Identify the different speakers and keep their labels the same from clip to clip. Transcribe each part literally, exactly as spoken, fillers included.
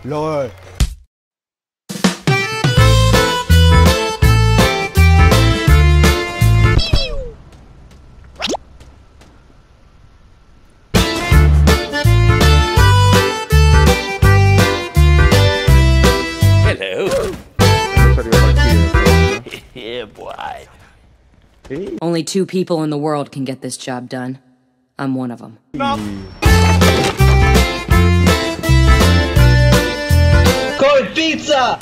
Speaker 1: LOL.
Speaker 2: Yeah, boy.
Speaker 3: Only two people in the world can get this job done. I'm one of them.
Speaker 1: No.
Speaker 4: Cold pizza!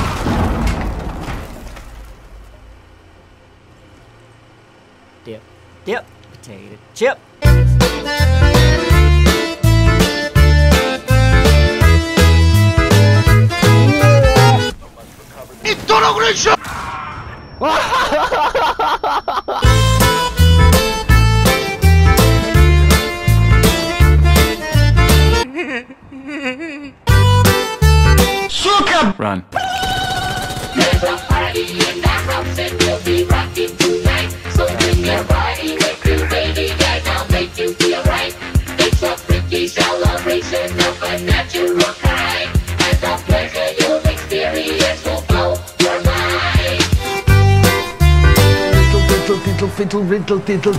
Speaker 2: Dip, dip, potato chip.
Speaker 1: Interrogation! Suka!
Speaker 5: Run.
Speaker 6: There's a party in the house and we'll be rocking tonight. So bring your body with you, baby guys, I'll make you feel right. It's a freaky celebration of a natural kind. And the pleasure you'll experience will blow your mind.
Speaker 4: Riddle, diddle, fiddle, riddle, diddle.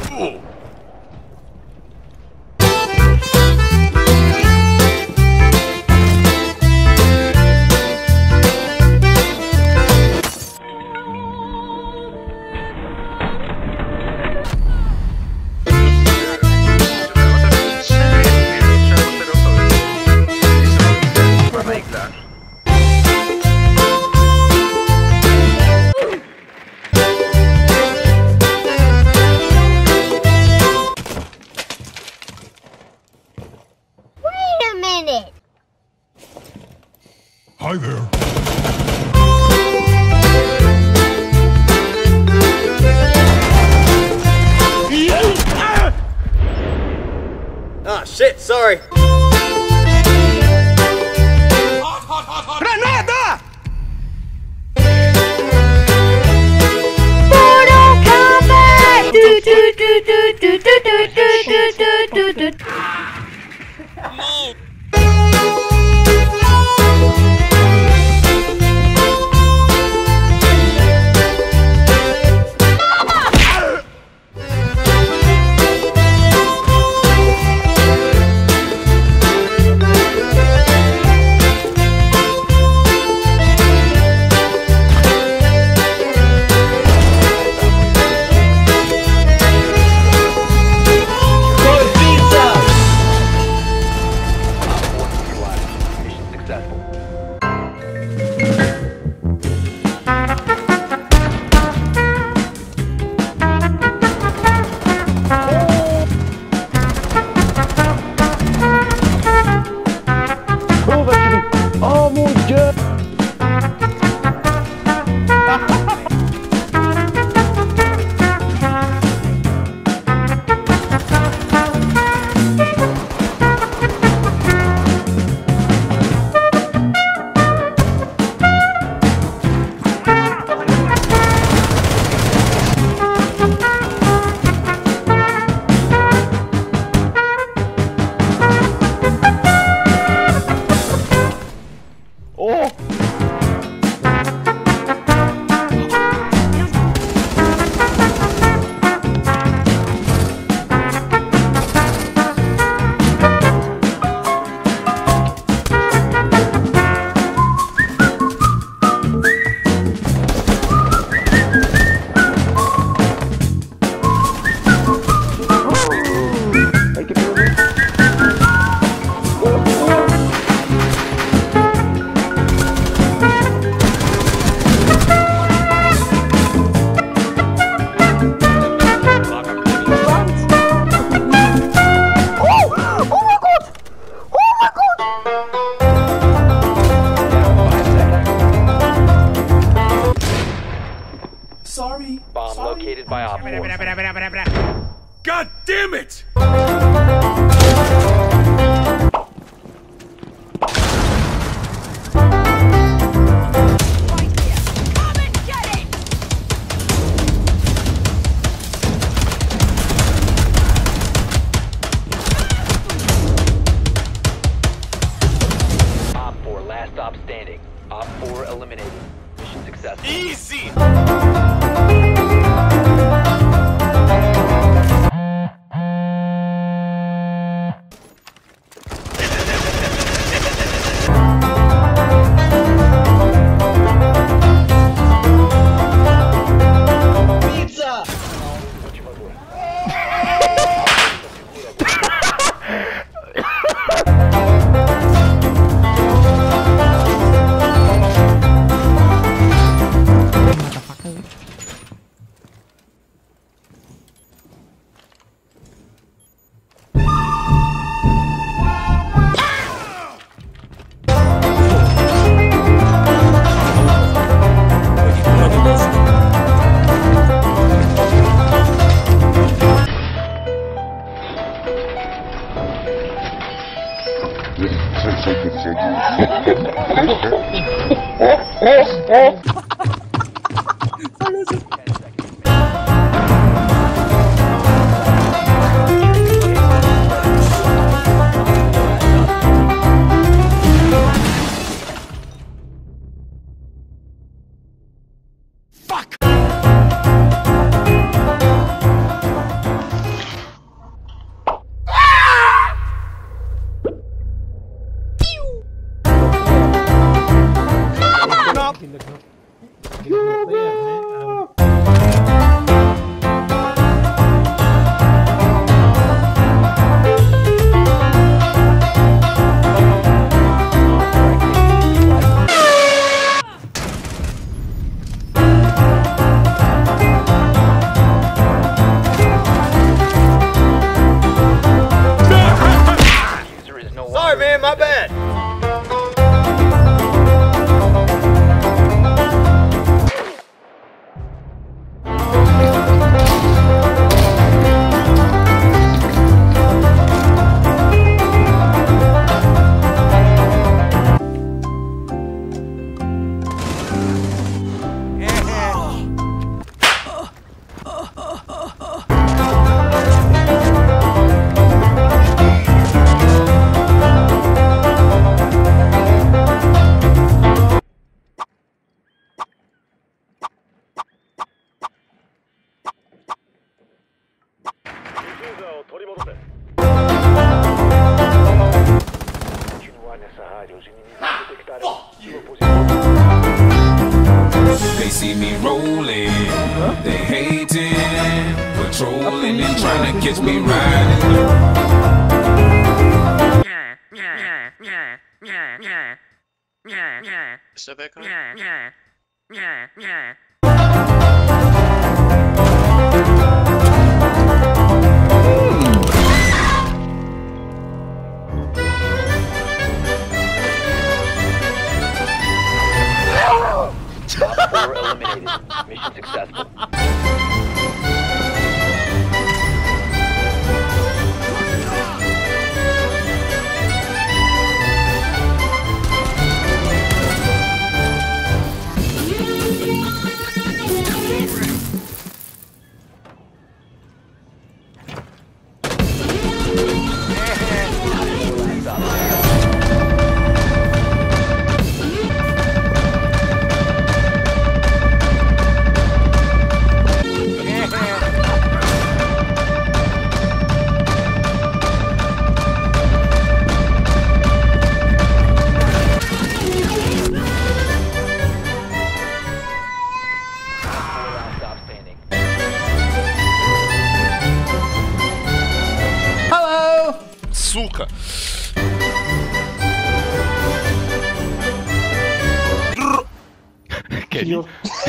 Speaker 1: Hi there.
Speaker 2: Ah, shit, sorry.
Speaker 1: Granada!
Speaker 7: Mortal Kombat! Do do do do do do do do do do do.
Speaker 4: Oh mon Dieu!
Speaker 1: Sorry.
Speaker 5: Bomb
Speaker 1: Sorry.
Speaker 5: located by Op four.
Speaker 1: God damn it!
Speaker 5: Op four, last stop standing. Op four eliminated. Mission successful.
Speaker 1: Easy!
Speaker 4: Pizza!
Speaker 2: Sorry, man, my bad.
Speaker 8: They see me rolling, they hating, patrolling and trying to catch me riding.
Speaker 5: Op four eliminated. Mission successful.
Speaker 1: Сука! Кевин.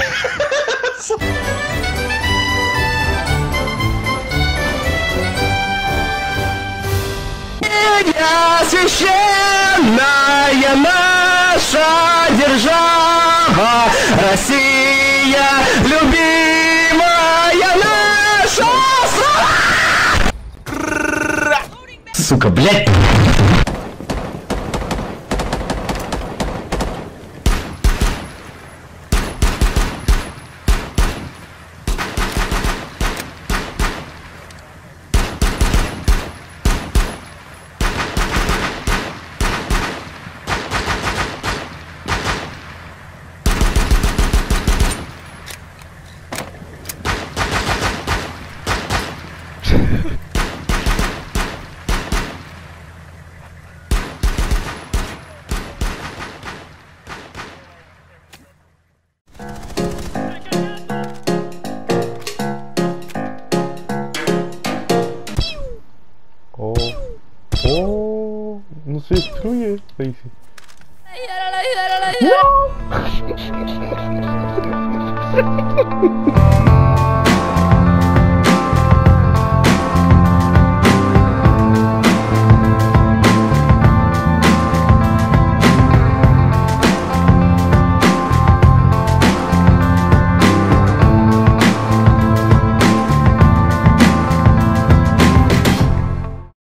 Speaker 4: Священная наша держава, Россия, любимая наша страна! Сука, блядь!
Speaker 7: No!